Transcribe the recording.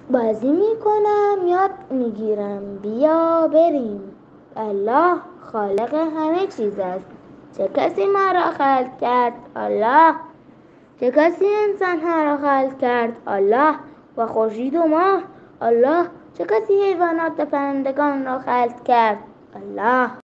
بازی میکنم یاد میگیرم بیا بریم. الله خالق همه چیز است. چه کسی ما را خلق کرد؟ الله. چه کسی انسان ها را خلق کرد؟ الله. و خورشید و ماه؟ الله. چه کسی حیوانات و پرندگان را خلق کرد؟ الله.